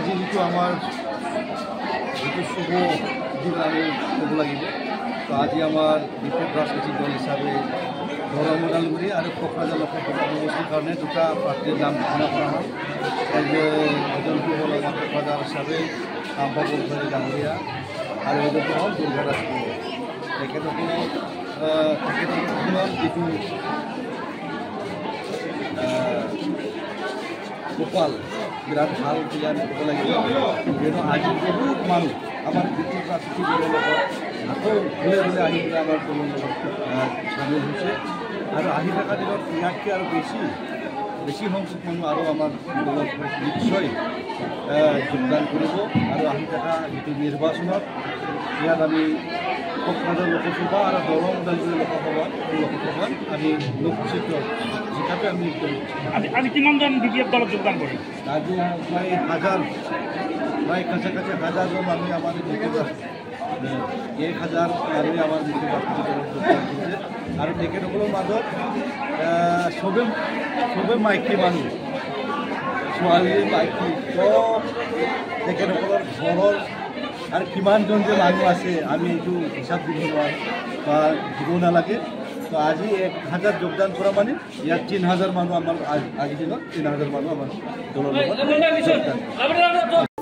আজি যিটো আমাৰ যিটো শুভ দিন আমি ক'ব লাগিব। তো আজি আমাৰ বিশেষ ৰাজনৈতিক দল হিচাপে দৰং ওদালগুৰি আৰু কোকৰাঝাৰ লোকসভা সমষ্টিৰ কাৰণে দুটা প্ৰাৰ্থীৰ নাম ঘোষণা কৰা হয়। এজনটো হ'ল আমাৰ কোকৰাঝাৰ হিচাপে আম্বা বৰগোহাঁই ডাঙৰীয়া আৰু এজনটো হ'ল দুৰ্গা দাস। তেখেতসকলৰ যিটো কপাল বিৰাট ভাল বুলি আমি ক'ব লাগিব। যিহেতু আজি বহুত মানুহ আমাৰ বিশেষ ৰাজনীতি দলৰ লগত আকৌ ঘূৰে ঘূৰে আহি পেলাই আমাৰ দলৰ লগত চামিল হৈছে আৰু আহি থকা দিনত ইয়াতকৈ আৰু বেছি সংখ্যক মানুহ আৰু আমাৰ দলত নিশ্চয় যোগদান কৰিব আৰু আহি থকা যিটো নিৰ্বাচনত ইয়াত আমি কোকৰাঝাৰ লোকসভা আৰু দৰং ওদালগুৰি লোকসভাত আমি লোকচিত্ৰ হিচাপে আমি আজি কিমানজন বিজেপি দলত যোগদান কৰিম? আজি প্ৰায় কাছাকাছি হাজাৰজন মানুহ আমাৰ 1,000 মানুহে আমাৰ দলত যোগদান কৰিছে আৰু তেখেতসকলৰ মাজত চবে মাইকী মানুহ, ছোৱালী মাইকী চব তেখেতসকলৰ ঘৰৰ আৰু কিমানজন যে মানুহ আছে আমি এইটো হিচাপ দিব নোৱাৰোঁ বা দিব নালাগে। তো আজি 1,000 যোগদান কৰা মানে ইয়াত 3,000 মানুহ আমাৰ আজিৰ দিনত 3,000 মানুহ আমাৰ দলৰ লগত যোগদান।